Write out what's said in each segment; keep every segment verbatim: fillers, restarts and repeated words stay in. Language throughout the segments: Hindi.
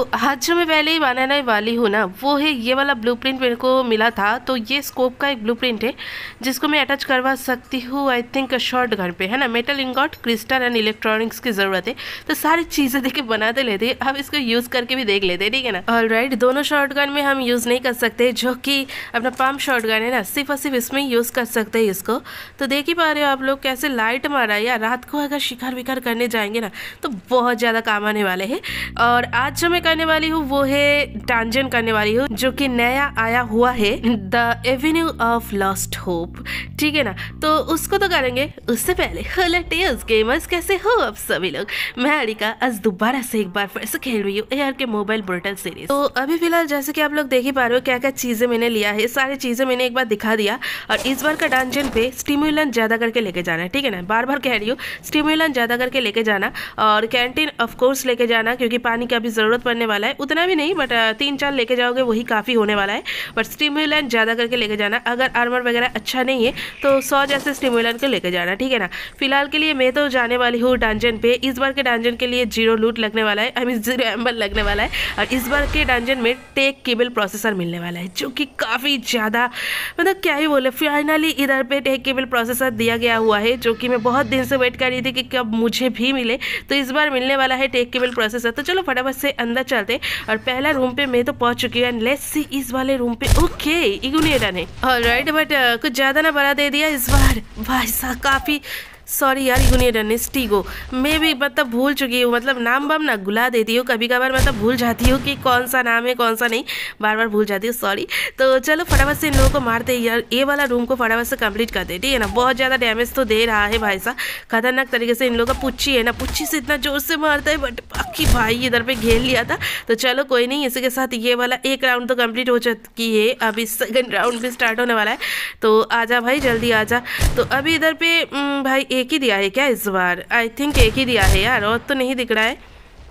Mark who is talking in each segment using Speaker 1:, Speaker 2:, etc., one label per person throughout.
Speaker 1: आज जो मैं पहले ही बनाने वाली हूँ ना, वो है ये वाला ब्लूप्रिंट मेरे को मिला था। तो ये स्कोप का एक ब्लूप्रिंट है जिसको मैं अटैच करवा सकती हूँ आई थिंक शॉर्ट गन पे, है ना। Metal ingot, crystal and electronics की ज़रूरत है, तो सारी चीज़ें देख के बनाते लेते हैं। अब इसको यूज़ करके भी देख लेते हैं, ठीक है ना। ऑलराइट, दोनों शॉर्ट गन में हम यूज़ नहीं कर सकते, जो कि अपना पम्प शॉर्ट गन है ना, सिर्फ और सिर्फ इसमें यूज़ कर सकते हैं इसको। तो देख ही पा रहे हो आप लोग कैसे लाइट मारा है यार। रात को अगर शिकार विकार करने जाएंगे ना तो बहुत ज़्यादा काम आने वाले हैं। और आज जो मैं करने वाली हूँ वो है डंजन करने वाली हूँ, जो कि नया आया हुआ है, the avenue of lost hope, ठीक है ना। तो उसको तो करेंगे, उससे पहले हेलो टेल्स गेमर्स, कैसे हो आप सभी लोग। मैं अरिका आज दोबारा से एक बार फिर से खेल रही हूँ एआर के मोबाइल ब्रूटल सीरीज। तो अभी फिलहाल जैसे कि आप लोग देख ही पा रहे हो क्या क्या चीजें मैंने लिया है, सारी चीजें मैंने एक बार दिखा दिया। और इस बार का डंजन पे स्टिमुलेंट ज्यादा करके लेके जाना है, ठीक है ना। बार बार कह रही हूँ, स्टिमुलेंट ज्यादा करके लेके जाना, और कैंटीन ऑफ कोर्स लेके जाना, क्योंकि पानी का भी जरूरत पड़ने वाला है। उतना भी नहीं, बट तीन चार लेके जाओगे वही काफ़ी होने वाला है। बट स्टिमुलेंट ज़्यादा करके लेके जाना। अगर आर्मर वगैरह अच्छा नहीं है तो सौ जैसे स्टिमुलेंट को लेके जाना, ठीक है ना। फिलहाल के लिए मैं तो जाने वाली हूँ डंजन पे। इस बार के डंजन के लिए जीरो लूट लगने वाला है, आई मीन जीरो एम्बर लगने वाला है। और इस बार के डंजन में टेक केबल प्रोसेसर मिलने वाला है, जो कि काफ़ी ज़्यादा, मतलब क्या ही बोले, फाइनली इधर पे टेक केबल प्रोसेसर दिया गया हुआ है, जो कि मैं बहुत दिन से वेट कर रही थी कि कब मुझे भी मिले। तो इस बार मिलने वाला है टेक केबल प्रोसेसर। तो चलो फटाफट से अंदर चलते। और पहला रूम पे मैं तो पहुंच चुकी हूँ, एंड लेट्स सी इस वाले रूम पे। ओके, इग्निशन है, ऑलराइट, बट कुछ ज़्यादा ना बड़ा दे दिया इस बार भाई साहब, काफ़ी सॉरी यार। यूनियन स्टीगो मैं भी मतलब भूल चुकी हूँ, मतलब नाम बम ना गुला देती हूँ कभी कभार, मतलब भूल जाती हूँ कि कौन सा नाम है कौन सा नहीं, बार बार भूल जाती हूँ, सॉरी। तो चलो फटाफट से इन लोगों को मारते यार, ये वाला रूम को फटाफट से कंप्लीट करते, ठीक है ना। बहुत ज़्यादा डैमेज तो दे रहा है भाई साहब, खतरनाक तरीके से। इन लोगों का पुच्ची है ना, पुच्ची से इतना जोर से मारता है, बट बाकी भाई इधर पे घेर लिया था। तो चलो कोई नहीं, इसी के साथ ये वाला एक राउंड तो कंप्लीट हो चुकी है, अभी सेकंड राउंड भी स्टार्ट होने वाला है। तो आजा भाई जल्दी आजा। तो अभी इधर पे भाई एक ही दिया है क्या इस बार, आई थिंक एक ही दिया है यार, और तो नहीं दिख रहा है।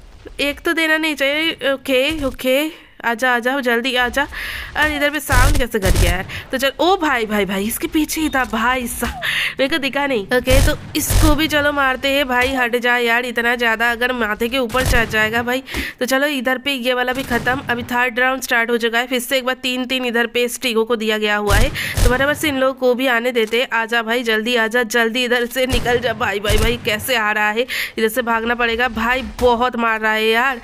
Speaker 1: एक तो देना नहीं चाहिए। ओके ओके, आजा आजा जल्दी आजा। अरे इधर पे साउंड कैसे कर गया यार। तो चल, ओ भाई भाई भाई इसके पीछे ही था भाई साहब, मेरे को दिखा नहीं। ओके, तो इसको भी चलो मारते हैं भाई। हट जा यार, इतना ज़्यादा अगर माथे के ऊपर चढ़ जाएगा भाई। तो चलो इधर पे ये वाला भी खत्म। अभी थर्ड राउंड स्टार्ट हो चुका है, फिर से एक बार तीन तीन इधर पे स्टीगो को दिया गया हुआ है। तो बराबर से इन लोगों को भी आने देते। आजा भाई जल्दी आजा, जल्दी इधर से निकल जा भाई। भाई भाई कैसे आ रहा है, इधर से भागना पड़ेगा भाई, बहुत मार रहा है यार।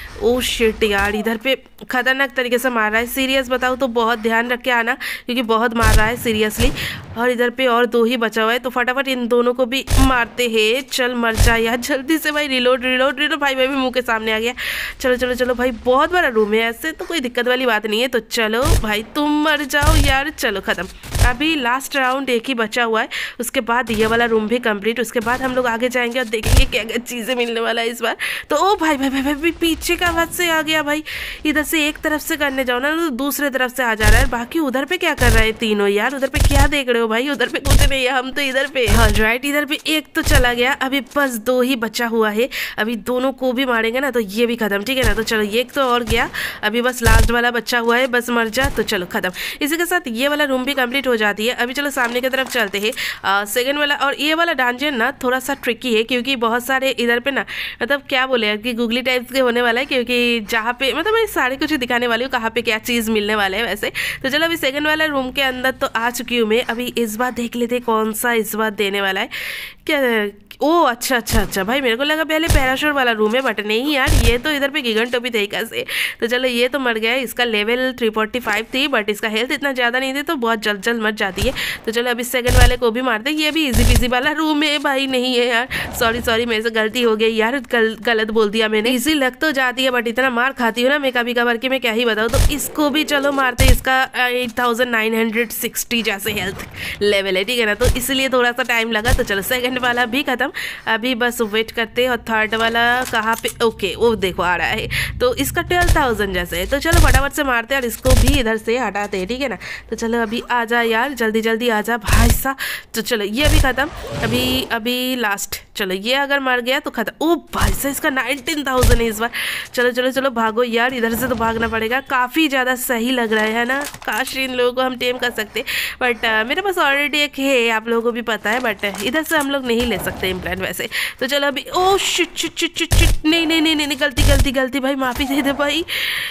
Speaker 1: ओ शिट यार, इधर पे खतरनाक तरीके से मार रहा है। सीरियस बताऊँ तो बहुत ध्यान रख के आना, क्योंकि बहुत मार रहा है सीरियसली। और इधर पे और दो ही बचा हुआ है, तो फटाफट इन दोनों को भी मारते हैं। चल मर जा यार जल्दी से भाई, रिलोड रिलोड रिलोड। भाई भाई भी मुंह के सामने आ गया। चलो चलो चलो भाई, बहुत बड़ा रूम है, ऐसे तो कोई दिक्कत वाली बात नहीं है। तो चलो भाई तुम मर जाओ यार। चलो खत्म, अभी लास्ट राउंड एक ही बचा हुआ है, उसके बाद ये वाला रूम भी कंप्लीट। उसके बाद हम लोग आगे जाएंगे और देखेंगे क्या क्या चीज़ें मिलने वाला है इस बार। तो ओ भाई भाई भाई भाई पीछे का आवाज से आ गया भाई। इधर से एक तरफ से करने जाओ ना तो दूसरे तरफ से आ जा रहा है। बाकी उधर पे क्या कर रहा है तीनों यार, उधर पे क्या देख रहे हो भाई। उधर पे कुछ नहीं है, हम तो इधर पे। हाँ राइट, इधर पे एक तो चला गया, अभी बस दो ही बचा हुआ है। अभी दोनों को भी मारेंगे ना तो ये भी खत्म, ठीक है ना। तो चलो ये एक तो और गया, अभी बस लास्ट वाला बच्चा हुआ है, बस मर जा। तो चलो खत्म, इसी के साथ ये वाला रूम भी कंप्लीट हो जाती है। अभी चलो सामने की तरफ चलते हैं। सेकंड वाला, और ये वाला डंजन ना थोड़ा सा ट्रिकी है, क्योंकि बहुत सारे इधर पे ना, मतलब क्या बोले कि गूगली टाइप्स के होने वाला है, क्योंकि जहाँ पे मतलब मैं सारे कुछ दिखाने वाली हूँ कहाँ पे क्या चीज़ मिलने वाले है वैसे। तो चलो अभी सेकंड वाला रूम के अंदर तो आ चुकी हूँ मैं। अभी इस बार देख लेते कौन सा इस बार देने वाला है क्या। ओ अच्छा अच्छा अच्छा भाई, मेरे को लगा पहले पैराशूट वाला रूम है, बट नहीं यार, ये तो इधर पे गिगन टोपी थे कैसे। तो चलो ये तो मर गया, इसका लेवल थ्री फोर्टी फाइव थी, बट इसका हेल्थ इतना ज़्यादा नहीं थी, तो बहुत जल्द जल्द मर जाती है। तो चलो अभी सेकंड वाले को भी मारते। ये भी इजी पीजी वाला रूम है भाई, नहीं है यार, सॉरी सॉरी मेरे से गलती हो गई यार, गल, गलत बोल दिया मैंने। इजी लग तो जाती है, बट इतना मार खाती हूँ ना मैं कभी कभार कि मैं क्या ही बताऊँ। तो इसको भी चलो मारते, इसका eight thousand nine hundred sixty जैसे हेल्थ लेवल है, ठीक है ना। तो इसलिए थोड़ा सा टाइम लगा। तो चलो सेकंड वाला भी खत्म, अभी बस वेट करते। और थर्ड वाला कहाँ पे, ओके वो देखो आ रहा है, तो इसका ट्वेल्व थाउजेंड जैसे है। तो चलो फटाफट से मारते हैं और इसको भी इधर से हटाते हैं, ठीक है ना। तो चलो अभी आ जा यार, जल्दी जल्दी आ जा भाई साहब। तो चलो ये भी खत्म, अभी अभी लास्ट। चलो ये अगर मर गया तो खत्म। ओ भाई साहब इसका नाइनटीन थाउजेंड है इस बार। चलो चलो चलो भागो यार, इधर से तो भागना पड़ेगा। काफ़ी ज़्यादा सही लग रहा है ना, काश इन लोगों को हम टेम कर सकते, बट uh, मेरे पास ऑलरेडी एक है, आप लोगों को भी पता है, बट इधर से हम लोग नहीं ले सकते गेम प्लान वैसे। तो चलो अभी oh shit shit shit shit shit नहीं नहीं नहीं नहीं गलती गलती गलती भाई, माफी दे दे भाई,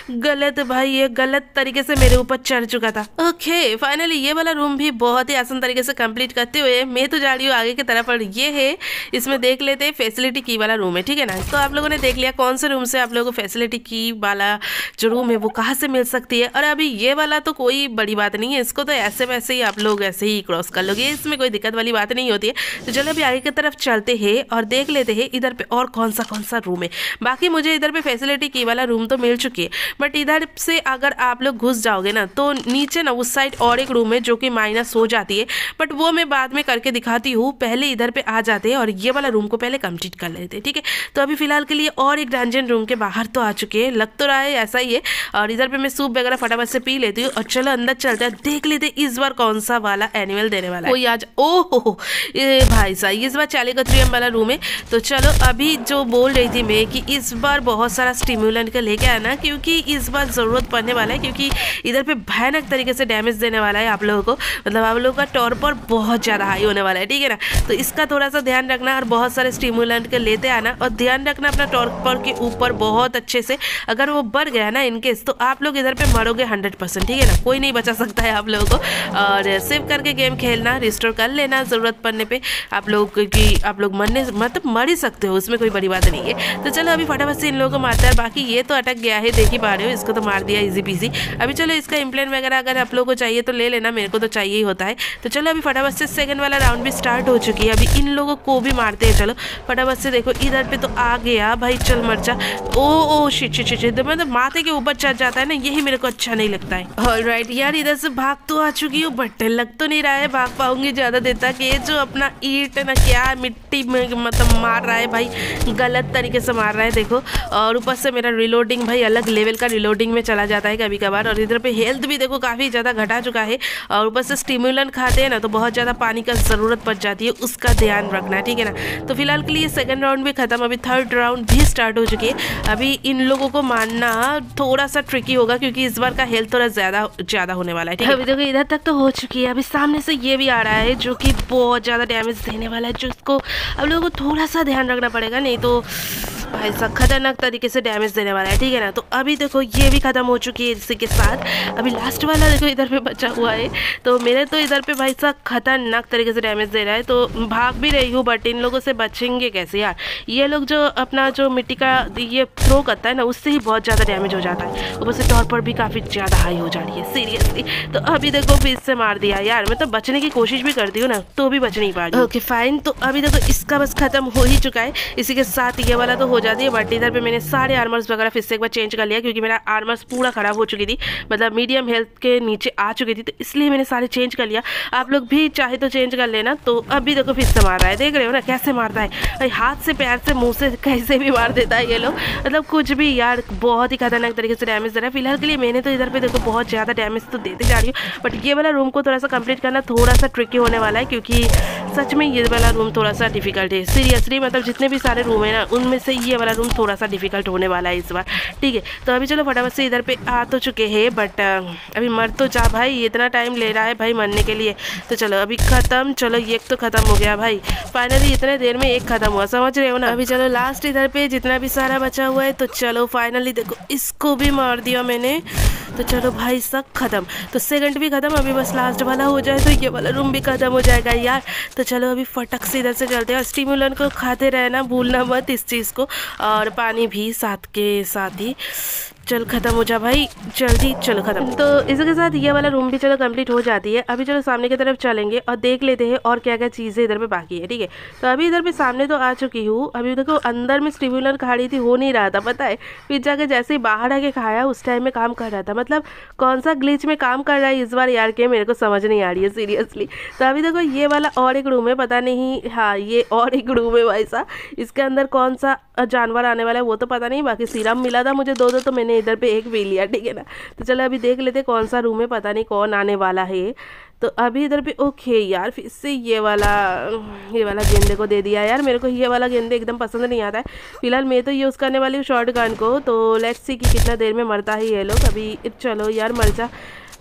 Speaker 1: गलत भाई, ये गलत तरीके से मेरे ऊपर चढ़ चुका था। ओके फाइनली ये वाला रूम भी बहुत ही आसान तरीके से कंप्लीट करते हुए मैं तो जा रही हूँ आगे की तरफ। और ये है, इसमें देख लेते हैं फैसिलिटी की वाला रूम है, ठीक है ना। तो आप लोगों ने देख लिया कौन से रूम से आप लोगों को फैसिलिटी की वाला जो रूम है वो कहाँ से मिल सकती है। और अभी ये वाला तो कोई बड़ी बात नहीं है, इसको तो ऐसे वैसे ही आप लोग ऐसे ही क्रॉस कर लोगे, इसमें कोई दिक्कत वाली बात नहीं होती है। तो चलो अभी आगे की तरफ चलते हैं और देख लेते हैं इधर पे और कौन सा कौन सा रूम है। बाकी मुझे इधर पे फैसिलिटी की वाला रूम तो मिल चुकी है, बट इधर से अगर आप लोग घुस जाओगे ना तो नीचे ना उस साइड और एक रूम है जो कि माइनस हो जाती है, बट वो मैं बाद में करके दिखाती हूँ। पहले इधर पे आ जाते हैं और ये वाला रूम को पहले कंप्लीट कर लेते हैं, ठीक है। तो अभी फिलहाल के लिए और एक डंजन रूम के बाहर तो आ चुके हैं, लग तो रहा है ऐसा ही है। और इधर पे मैं सूप वगैरह फटाफट से पी लेती हूँ और चलो अंदर चलते हैं, देख लेते हैं इस बार कौन सा वाला एनिमल देने वाला है। कोई आज ओ हो ये भाई साहब इस बार चालीकत्रियम वाला रूम है। तो चलो अभी जो बोल रही थी मैं कि इस बार बहुत सारा स्टिमुलेंट का लेके आना, क्योंकि इस बार ज़रूरत पड़ने वाला है, क्योंकि इधर पे भयानक तरीके से डैमेज देने वाला है आप लोगों को, मतलब आप लोगों का टॉर्पर बहुत ज़्यादा हाई होने वाला है, ठीक है ना। तो इसका थोड़ा सा ध्यान रखना और बहुत सारे स्टिमुलेंट के लेते आना और ध्यान रखना अपना टॉर्पर के ऊपर बहुत अच्छे से। अगर वो बढ़ गया ना इनकेस तो आप लोग इधर पे मरोगे हंड्रेड परसेंट, ठीक है ना, कोई नहीं बचा सकता है आप लोगों को। और सेव करके गेम खेलना, रिस्टोर कर लेना ज़रूरत पड़ने पे आप लोग, क्योंकि आप लोग मरने मतलब मर ही सकते हो, उसमें कोई बड़ी बात नहीं है। तो चलो अभी फटाफट से इन लोगों को मारता है। बाकी ये तो अटक गया है, देख ही पा रहे हो, इसको तो मार दिया इजी पीजी। अभी चलो इसका इम्प्लेंट वगैरह अगर आप लोगों को चाहिए तो ले लेना, मेरे को तो चाहिए ही होता है। तो चलो अभी फटाफट से सेकंड वाला राउंड भी स्टार्ट हो चुकी है, अभी इन लोगों को भी मारते हैं। चलो फटाफट से देखो इधर पे तो आ गया भाई, चल मर जा। Oh oh shit shit shit, मतलब माथे के ऊपर चढ़ जाता है ना, यही मेरे को अच्छा नहीं लगता है। ऑलराइट यार इधर से भाग तो आ चुकी हूँ, बट लग तो नहीं रहा है भाग पाऊंगी ज़्यादा देर तक। ये जो अपना ईंट ना क्या मिट्टी में मतलब मार रहा है भाई, गलत तरीके से मार रहा है देखो। और ऊपर से मेरा रिलोडिंग भाई अलग लेवल का रिलोडिंग में चला जाता है कभी कभार। और इधर पे हेल्थ भी देखो काफ़ी ज़्यादा घटा चुका है, और ऊपर से स्टिमुलेंट खाते हैं ना तो बहुत ज़्यादा पानी का ज़रूरत पड़ जाती है, उसका ध्यान रखना, ठीक है ना। तो फिलहाल के लिए सेकंड राउंड भी खत्म, अभी थर्ड राउंड भी स्टार्ट हो चुकी है। अभी इन लोगों को मारना थोड़ा सा ट्रिकी होगा, क्योंकि इस बार का हेल्थ थोड़ा ज़्यादा ज़्यादा होने वाला है, ठीक है। अभी देखो इधर तक तो हो चुकी है, अभी सामने से ये भी आ रहा है जो कि बहुत ज़्यादा डैमेज देने वाला है, जिसको अब लोगों को थोड़ा सा ध्यान रखना पड़ेगा, नहीं तो भाई साहब खतरनाक तरीके से डैमेज देने वाला है, ठीक है ना। तो अभी देखो ये भी खत्म हो चुकी है इसी के साथ। अभी लास्ट वाला देखो इधर पे बचा हुआ है, तो मेरे तो इधर पे भाई साहब खतरनाक तरीके से डैमेज दे रहा है। तो भाग भी रही हूँ, बट इन लोगों से बचेंगे कैसे यार। ये लोग जो अपना जो मिट्टी का ये थ्रो करता है ना, उससे ही बहुत ज़्यादा डैमेज हो जाता है, ऊपर से तौर पर भी काफ़ी ज़्यादा हाई हो जा रही है सीरियसली। तो अभी देखो फिर से मार दिया यार, मैं तो बचने की कोशिश भी करती हूँ ना तो भी बच नहीं पा रही। ओके फाइन, तो अभी देखो इसका बस खत्म हो ही चुका है, इसी के साथ ये वाला तो हो जाती है। बट इधर पे मैंने सारे आर्मर्स वगैरह फिर से एक बार चेंज कर लिया, क्योंकि मेरा आर्मर्स पूरा खराब हो चुकी थी, मतलब मीडियम हेल्थ के नीचे आ चुकी थी, तो इसलिए मैंने सारे चेंज कर लिया। आप लोग भी चाहे तो चेंज कर लेना। तो अभी देखो फिर से मार रहा है, देख रहे हो ना कैसे मारता है भाई, हाथ से पैर से मुंह से कैसे भी मार देता है ये लोग, मतलब कुछ भी यार, बहुत ही खतरनाक तरीके से डैमेज दे रहा है। फिलहाल के लिए मैंने तो इधर पे देखो बहुत ज़्यादा डैमेज तो देते जा रही हूँ, बट ये वाला रूम को थोड़ा सा कंप्लीट करना थोड़ा सा ट्रिकी होने वाला है, क्योंकि सच में ये वाला रूम थोड़ा सा डिफिकल्ट है सीरियसली, मतलब जितने भी सारे रूम है ना उनमें से ये वाला रूम थोड़ा सा डिफिकल्ट होने वाला है इस बार, ठीक है। तो अभी चलो फटाफट से इधर पे आ तो चुके हैं, बट अभी मर तो जा भाई, इतना टाइम ले रहा है भाई मरने के लिए। तो चलो अभी खत्म, चलो ये तो खत्म हो गया भाई, फाइनली इतने देर में एक खत्म हुआ, समझ रहे हो ना। अभी चलो लास्ट इधर पे जितना भी सारा बचा हुआ है, तो चलो फाइनली देखो इसको भी मार दिया मैंने। तो चलो भाई सब खत्म, तो सेकंड भी खत्म, अभी बस लास्ट वाला हो जाए तो ये वाला रूम भी खत्म हो जाएगा यार। तो चलो अभी फटक से इधर से चलते हैं, और स्टिमुलेंट को खाते रहना, भूलना मत इस चीज़ को, और पानी भी साथ के साथ ही। चल खत्म हो जा भाई जल्दी, चलो खत्म। तो इसके साथ ये वाला रूम भी चलो कंप्लीट हो जाती है। अभी चलो सामने की तरफ चलेंगे और देख लेते हैं और क्या क्या चीज़ें इधर पे बाकी है, ठीक है। तो अभी इधर पे सामने तो आ चुकी हूँ, अभी देखो अंदर में स्टिमुलेंट खाड़ी थी, हो नहीं रहा था पता है, फिर जाके जैसे ही बाहर आके खाया उस टाइम में काम कर रहा था, मतलब कौन सा ग्लिच में काम कर रहा है इस बार यार के मेरे को समझ नहीं आ रही है सीरियसली। तो अभी देखो ये वाला और एक रूम है, पता नहीं, हाँ ये और एक रूम है भाई साहब, इसके अंदर कौन सा जानवर आने वाला है वो तो पता नहीं, बाकी सीरम मिला था मुझे दो दो, तो मैंने इधर पे एक भी लिया, ठीक है ना। तो चलो अभी देख लेते कौन सा रूम है, पता नहीं कौन आने वाला है। तो अभी इधर पे ओके यार, फिर से ये वाला ये वाला गेंदे को दे दिया यार, मेरे को ये वाला गेंदे एकदम पसंद नहीं आता है। फिलहाल मैं तो यूज़ करने वाली हूँ शॉर्ट गन को, तो लेट्स सी कि कितना देर में मरता है ये लोग। अभी चलो यार मर जा,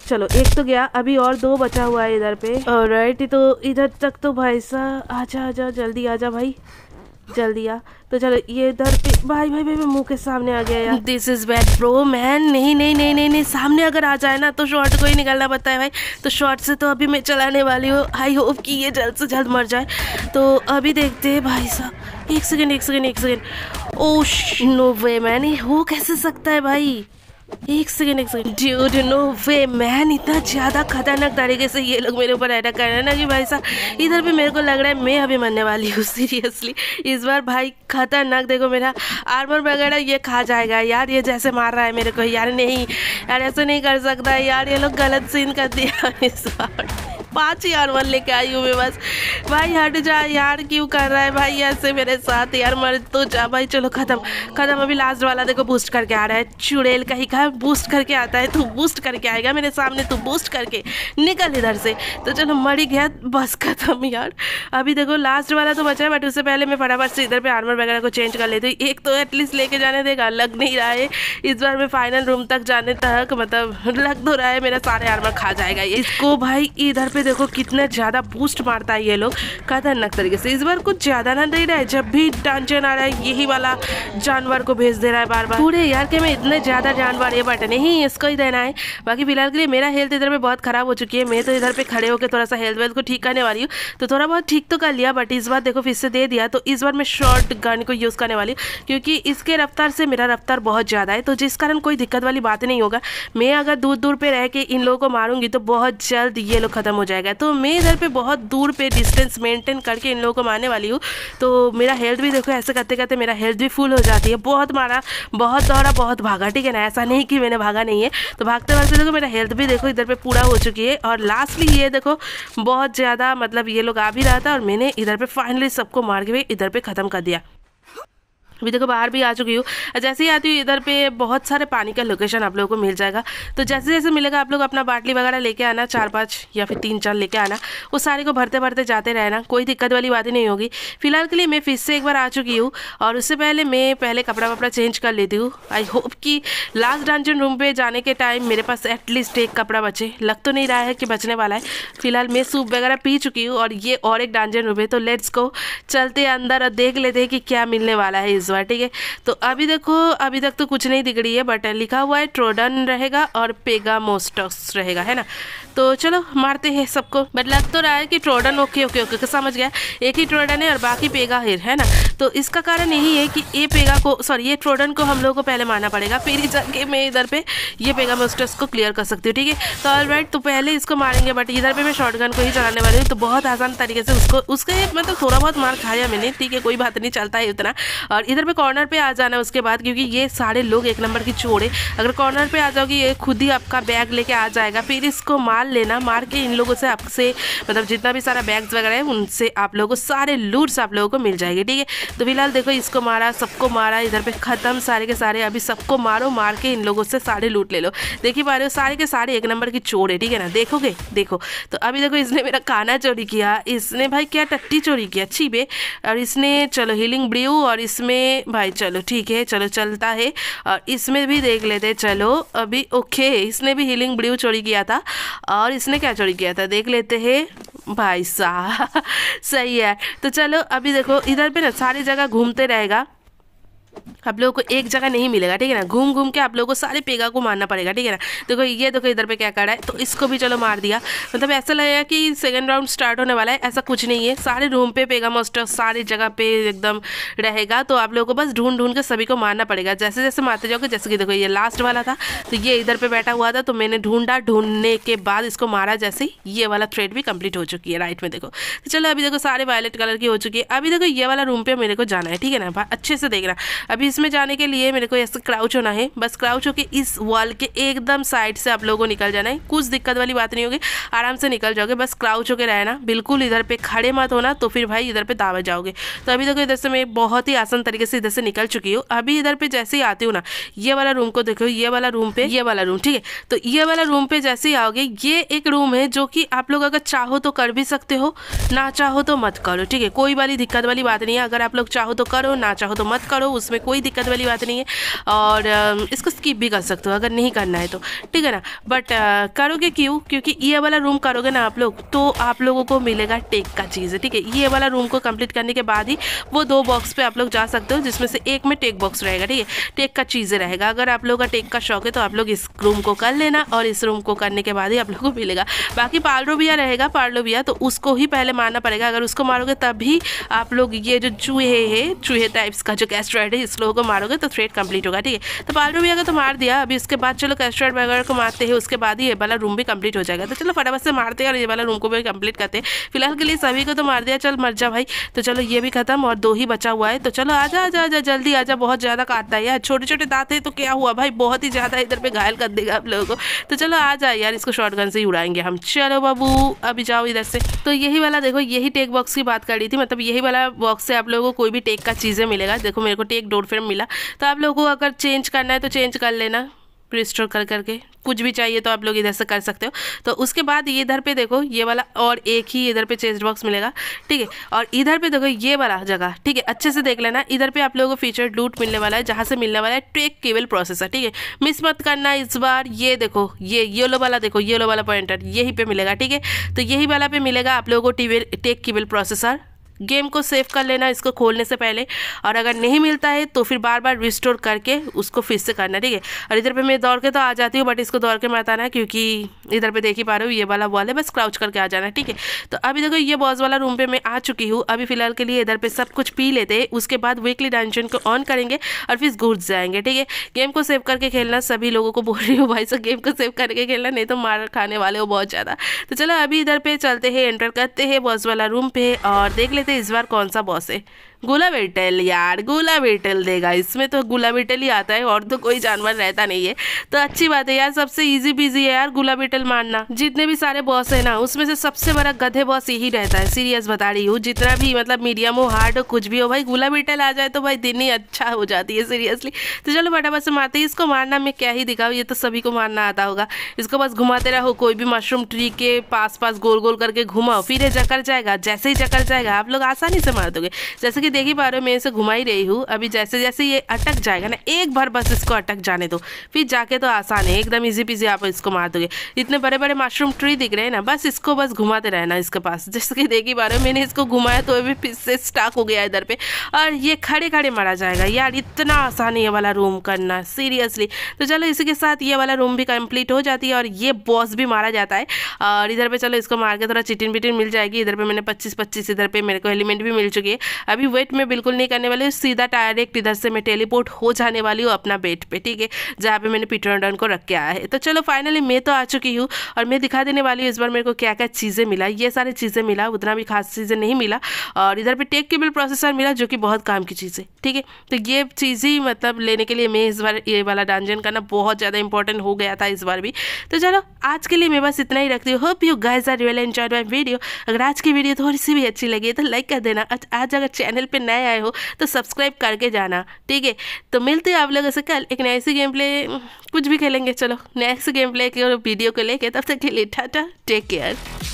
Speaker 1: चलो एक तो गया, अभी और दो बचा हुआ है इधर पे। ऑलराइट, तो इधर तक तो भाई साहब आजा आजा, जल्दी आजा भाई, जल्दी आ। तो चलो ये इधर पे, भाई भाई भाई मुंह के सामने आ गया यार। This is bad bro man. नहीं नहीं नहीं नहीं नहीं, सामने अगर आ जाए ना तो शॉर्ट को ही निकालना पड़ता है भाई। तो शॉर्ट से तो अभी मैं चलाने वाली हूँ, आई होप कि ये जल्द से जल्द मर जाए। तो अभी देखते हैं भाई साहब। एक सेकेंड एक सेकेंड एक second, oh no way man, ये हो कैसे सकता है भाई? एक सेकेंड एक second, dude no way man, इतना ज़्यादा खतरनाक तरीके से ये लोग मेरे ऊपर अटैक कर रहे हैं ना कि भाई साहब इधर पे मेरे को लग रहा है मैं अभी मरने वाली हूँ सीरियसली। इस बार भाई खतरनाक, देखो मेरा आर्मर वगैरह ये खा जाएगा यार, ये जैसे मार रहा है मेरे को यार। नहीं यार, ऐसे नहीं कर सकता यार, ये लोग गलत सीन कर दिया इस बार। पाँच ही आर्मर लेके आई हूँ मैं बस। भाई हट जा यार, क्यों कर रहा है भाई ऐसे मेरे साथ यार, मर तो जा भाई। चलो खत्म खत्म। अभी लास्ट वाला देखो बूस्ट करके आ रहा है, चुड़ैल का ही कहा बूस्ट करके आता है। तू बूस्ट करके आएगा मेरे सामने, तू बूस्ट करके निकल इधर से। तो चलो मर ही गया, बस खत्म यार। अभी देखो लास्ट वाला तो बचा है, बट उससे पहले मैं फटाफट से इधर पे आर्मर वगैरह को चेंज कर लेती हूँ। एक तो एटलीस्ट लेके जाने देगा, लग नहीं रहा है इस बार मैं फाइनल रूम तक जाने तक, मतलब लग तो रहा है मेरा सारे आर्मर खा जाएगा इसको। भाई इधर पे देखो कितना ज़्यादा बूस्ट मारता है ये लोग खतरनाक तरीके से। इस बार कुछ ज़्यादा ना दे रहा है, जब भी डंजन आ रहा है यही वाला जानवर को भेज दे रहा है बार बार। पूरे यार के मैं इतने ज़्यादा जानवर, ये बट नहीं इसको ही देना है। बाकी फिलहाल के लिए मेरा हेल्थ इधर पे बहुत ख़राब हो चुकी है, मैं तो इधर पे खड़े होकर थोड़ा सा हेल्थ वेल्थ को ठीक करने वाली हूँ। तो थोड़ा बहुत ठीक तो कर लिया, बट इस बार देखो फिर से दे दिया। तो इस बार मैं शॉर्ट गन को यूज़ करने वाली हूँ, क्योंकि इसके रफ्तार से मेरा रफ्तार बहुत ज़्यादा है, तो जिस कारण कोई दिक्कत वाली बात नहीं होगा। मैं अगर दूर दूर पे रह के इन लोगों को मारूंगी तो बहुत जल्द ये लोग खत्म हो जाएगा। तो मैं इधर पे बहुत दूर पे डिस्टेंस मेंटेन करके इन लोगों को मारने वाली हूँ। तो मेरा हेल्थ भी देखो ऐसे करते करते मेरा हेल्थ भी फुल हो जाती है। बहुत मारा, बहुत दौड़ा, बहुत भागा, ठीक है ना, ऐसा नहीं कि मैंने भागा नहीं है। तो भागते भागते देखो मेरा हेल्थ भी देखो इधर पे पूरा हो चुकी है। और लास्टली ये देखो बहुत ज़्यादा, मतलब ये लोग आ भी रहा था और मैंने इधर पे फाइनली सबको मार के भी इधर पे ख़त्म कर दिया। अभी देखो बाहर भी आ चुकी हूँ। जैसे ही आती हूँ इधर पे बहुत सारे पानी का लोकेशन आप लोगों को मिल जाएगा। तो जैसे जैसे मिलेगा आप लोग अपना बाटली वगैरह लेके आना, चार पाँच या फिर तीन चार लेके आना। उस सारे को भरते भरते जाते रहना, कोई दिक्कत वाली बात ही नहीं होगी। फिलहाल के लिए मैं फिर से एक बार आ चुकी हूँ, और उससे पहले मैं पहले कपड़ा वपड़ा चेंज कर लेती हूँ। आई होप कि लास्ट डंजन रूम पे जाने के टाइम मेरे पास एटलीस्ट एक कपड़ा बचे। लग तो नहीं रहा है कि बचने वाला है। फिलहाल मैं सूप वगैरह पी चुकी हूँ, और ये और एक डंजन रूम है। तो लेट्स गो, चलते अंदर और देख लेते हैं कि क्या मिलने वाला है इस बार, ठीक है। तो अभी देखो अभी तक तो कुछ नहीं दिख रही है, बट लिखा हुआ है ट्रोडन रहेगा और पेगामोस्टस रहेगा, है ना। तो चलो मारते हैं सबको। बट लग तो रहा है कि ट्रोडन, ओके ओके ओके समझ गया, एक ही ट्रोडन है और बाकी पेगा है, है ना। तो इसका कारण यही है कि ये पेगा को, सॉरी ये ट्रोडन को हम लोगों को पहले मारना पड़ेगा, फिर ही जाके मैं इधर पे ये पेगामोस्टस को क्लियर कर सकती हूँ, ठीक है। तो ऑलराइट, तो पहले इसको मारेंगे, बट इधर पे मैं शॉटगन को ही चलाने वाली हूँ। तो बहुत आसान तरीके से उसको, उसके मतलब थोड़ा बहुत मार खाया मैंने, ठीक है, कोई बात नहीं, चलता है उतना। और इधर पे कॉर्नर पे आ जाना उसके बाद, क्योंकि ये सारे लोग एक नंबर की चोर है। अगर कॉर्नर पे आ जाओगी ये खुद ही आपका बैग लेके आ जाएगा, फिर इसको मार लेना। मार के इन लोगों से आपसे, मतलब जितना भी सारा बैग्स वगैरह है उनसे आप लोगों को सारे लूट्स आप लोगों को मिल जाएंगे, ठीक है। तो फिलहाल देखो इसको मारा, सबको मारा, इधर पे खत्म सारे के सारे। अभी सबको मारो, मार के इन लोगों से सारे लूट ले लो। देखिए पा रहे हो सारे के सारे एक नंबर की चोर है, ठीक है ना, देखोगे देखो। तो अभी देखो इसने मेरा खाना चोरी किया, इसने भाई क्या टट्टी चोरी किया, अच्छी बे। और इसने चलो हीलिंग ब्रू, और इसमें भाई चलो ठीक है, चलो चलता है। और इसमें भी देख लेते, चलो अभी ओके, इसने भी हीलिंग ब्रू चोरी किया था। और इसने क्या चोरी किया था देख लेते हैं भाई साहब सही है। तो चलो अभी देखो इधर पे ना सारी जगह घूमते रहेगा, आप लोगों को एक जगह नहीं मिलेगा, ठीक है ना। घूम घूम के आप लोगों को सारे पेगा को मारना पड़ेगा, ठीक है ना। देखो ये देखो इधर पे क्या कर रहा है, तो इसको भी चलो मार दिया। मतलब ऐसा लगेगा कि सेकंड राउंड स्टार्ट होने वाला है, ऐसा कुछ नहीं है। सारे रूम पे पेगामोस्टर सारी जगह पे एकदम रहेगा। तो आप लोगों को बस ढूंढ ढूंढ के सभी को मारना पड़ेगा, जैसे जैसे मारते जाओगे। जैसे कि देखो ये लास्ट वाला था, तो ये इधर पे बैठा हुआ था, तो मैंने ढूंढा, ढूंढने के बाद इसको मारा। जैसे ही ये वाला थ्रेड भी कंप्लीट हो चुकी है, राइट में देखो। तो चलो अभी देखो सारे वायलेट कलर की हो चुकी है। अभी देखो ये वाला रूम पे मेरे को जाना है, ठीक है ना, अच्छे से देखना। अभी इसमें जाने के लिए मेरे को ऐसे क्राउच होना है, बस क्राउच होके इस वॉल के एकदम साइड से आप लोगों को निकल जाना है। कुछ दिक्कत वाली बात नहीं होगी, आराम से निकल जाओगे, बस क्राउच होके रहना, बिल्कुल इधर पे खड़े मत होना, तो फिर भाई इधर पे दावा जाओगे। तो अभी देखो इधर से मैं बहुत ही आसान तरीके से इधर से निकल चुकी हूँ। अभी इधर पे जैसे ही आती हूँ ना, ये वाला रूम को देखो, ये वाला रूम पे, ये वाला रूम, ठीक है। तो ये वाला रूम पे जैसे ही आओगे, ये एक रूम है जो कि आप लोग अगर चाहो तो कर भी सकते हो, ना चाहो तो मत करो, ठीक है। कोई वाली दिक्कत वाली बात नहीं है। अगर आप लोग चाहो तो करो, ना चाहो तो मत करो, उसमें में कोई दिक्कत वाली बात नहीं है, और इसको स्किप भी कर सकते हो अगर नहीं करना है तो, ठीक है ना। बट करोगे क्यों? क्योंकि ये वाला रूम करोगे ना आप लोग तो आप लोगों को मिलेगा टेक का चीज़ है, ठीक है। ये वाला रूम को कंप्लीट करने के बाद ही वो दो बॉक्स पे आप लोग जा सकते हो, जिसमें से एक में टेक बॉक्स रहेगा, ठीक है, टेक का चीज़ें रहेगा। अगर आप लोगों का टेक का शौक है तो आप लोग इस रूम को कर लेना, और इस रूम को करने के बाद ही आप लोगों को मिलेगा। बाकी पार्लोविया रहेगा, पार्लोविया तो उसको ही पहले मारना पड़ेगा। अगर उसको मारोगे तभी आप लोग ये जो चूहे है, चूहे टाइप्स का जो कैस्ट्रॉइड है, इस लोगों को मारोगे तो थ्रेड कंप्लीट होगा, ठीक है। तो पार्लोविया का तो मार दिया, अभी उसके बाद चलो कैस्ट्रॉइड वगैरह को मारते हैं, उसके बाद ही ये वाला रूम भी कंप्लीट हो जाएगा। तो चलो फटाफट से मारते हैं और ये वाला रूम को भी कंप्लीट करते हैं। फिलहाल के लिए सभी को तो मार दिया, चल मर जा भाई। तो चलो ये भी खत्म और दो ही बचा हुआ है, तो चलो आजा आजा आजा जल्दी आजा। बहुत ज़्यादा काटता है यार, छोटे छोटे दांत है तो क्या हुआ भाई, बहुत ही ज़्यादा इधर पे घायल कर देगा आप लोगों को। तो चलो आ जाए यार, इसको शॉटगन से ही उड़ाएंगे हम। चलो बाबू अभी जाओ इधर से। तो यही वाला देखो, यही टेक बॉक्स की बात कर रही थी, मतलब यही वाला बॉक्स से आप लोगों को कोई भी टेक का चीज़ें मिलेगा। देखो मेरे को टेक डोर फ्रेम मिला, तो आप लोगों को अगर चेंज करना है तो चेंज कर लेना, रिस्टोर कर करके। कुछ भी चाहिए तो आप लोग इधर से कर सकते हो। तो उसके बाद ये इधर पे देखो ये वाला और एक ही इधर पे चेस्ट बॉक्स मिलेगा, ठीक है। और इधर पे देखो ये वाला जगह, ठीक है, अच्छे से देख लेना। इधर पे आप लोगों को फीचर लूट मिलने वाला है, जहाँ से मिलने वाला है टेक केबल प्रोसेसर, ठीक है। मिस मत करना इस बार। ये देखो ये येलो वाला, देखो येलो वाला पॉइंटर यहीं पे मिलेगा, ठीक है। तो यही वाला पे मिलेगा आप लोगों को टेक केबल प्रोसेसर। गेम को सेव कर लेना इसको खोलने से पहले, और अगर नहीं मिलता है तो फिर बार बार रिस्टोर करके उसको फिर से करना, ठीक है। और इधर पे मैं दौड़ के तो आ जाती हूँ, बट इसको दौड़ के मत आना, क्योंकि इधर पे देख ही पा रहे हो ये वाला वॉल है, बस क्राउच करके आ जाना, ठीक है। तो अभी देखो ये बॉस वाला रूम पे मैं आ चुकी हूँ। अभी फिलहाल के लिए इधर पे सब कुछ पी लेते हैं, उसके बाद वीकली डंजन को ऑन करेंगे और फिर घुस जाएंगे, ठीक है। गेम को सेव करके खेलना, सभी लोगों को बोल रही हूँ भाई सब गेम को सेव करके खेलना, नहीं तो मार खाने वाले हो बहुत ज़्यादा। तो चलो अभी इधर पे चलते हैं, एंटर करते हैं बॉस वाला रूम पे और देख लेते हैं इस बार कौन सा बॉस है। गुलाबीटल यार, गुलाबीटल देगा इसमें, तो गुलाबीटल ही आता है और तो कोई जानवर रहता नहीं है। तो अच्छी बात है यार, सबसे इजी बिजी है यार गुलाबीटल मारना। जितने भी सारे बॉस है ना उसमें से सबसे बड़ा गधे बॉस यही रहता है, सीरियस बता रही हूँ। जितना भी मतलब मीडियम हो, हार्ड हो, कुछ भी हो, भाई गुलाबीटल आ जाए तो भाई दिन ही अच्छा हो जाती है सीरियसली। तो चलो फटाफट से मारते हैं इसको। मारना मैं क्या ही दिखाऊँ, ये तो सभी को मारना आता होगा। इसको बस घुमाते रहो, कोई भी मशरूम ट्री के पास पास गोल गोल करके घुमाओ, फिर ये जकड़ जाएगा। जैसे ही जकड़ जाएगा आप लोग आसानी से मार दोगे। जैसे कि देख ही पा रहे हो मैं इसे घुमा ही रही हूँ। अभी जैसे जैसे ये अटक जाएगा ना, एक बार बस इसको अटक जाने दो, फिर जाके तो आसान है, एकदम इजी पीजी आप इसको मार दोगे। इतने बड़े बड़े मशरूम ट्री दिख रहे हैं ना, बस इसको बस घुमाते रहना इसके पास। जैसे कि देख ही पा रहे हो मैंने इसको घुमाया तो अभी फिर से स्टक हो गया इधर पे, और ये खड़े खड़े मारा जाएगा यार। इतना आसान है ये वाला रूम करना सीरियसली। तो चलो इसी के साथ ये वाला रूम भी कंप्लीट हो जाती है और ये बॉस भी मारा जाता है। और इधर पे चलो इसको मार के थोड़ा चिटिन बिटिन मिल जाएगी। इधर पे मैंने पच्चीस पच्चीस इधर पे मेरे को एलिमेंट भी मिल चुकी है। अभी वेट में बिल्कुल नहीं करने वाली हूँ, सीधा डायरेक्ट इधर से मैं टेलीपोर्ट हो जाने वाली हूँ अपना बेड पे, ठीक है, जहाँ पे मैंने पीटरडन को रख के आया है। तो चलो फाइनली मैं तो आ चुकी हूँ और मैं दिखा देने वाली हूँ इस बार मेरे को क्या क्या चीज़ें मिला। ये सारी चीज़ें मिला, उतना भी खास चीज़ें नहीं मिला। और इधर पे टेक केबल प्रोसेसर मिला जो कि बहुत काम की चीज़ है, ठीक है। तो ये चीज़ ही मतलब लेने के लिए मैं इस बार ये वाला डंजन करना बहुत ज़्यादा इंपॉर्टेंट हो गया था इस बार भी। तो चलो आज के लिए मैं बस इतना ही रखती हूँ। Hope you guys are really enjoyed my video. अगर आज की वीडियो थोड़ी सी भी अच्छी लगी तो लाइक कर देना। आज अगर चैनल पे नए आए हो तो सब्सक्राइब करके जाना, ठीक है। तो मिलते हैं आप लोगों से कल एक नई सी गेम प्ले, कुछ भी खेलेंगे। चलो नेक्स्ट गेम प्ले के वीडियो को लेके, तब तक के लिए टाटा, टेक केयर।